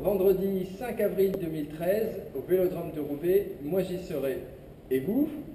vendredi 5 avril 2013 au Vélodrome de Roubaix. Moi j'y serai. Et vous?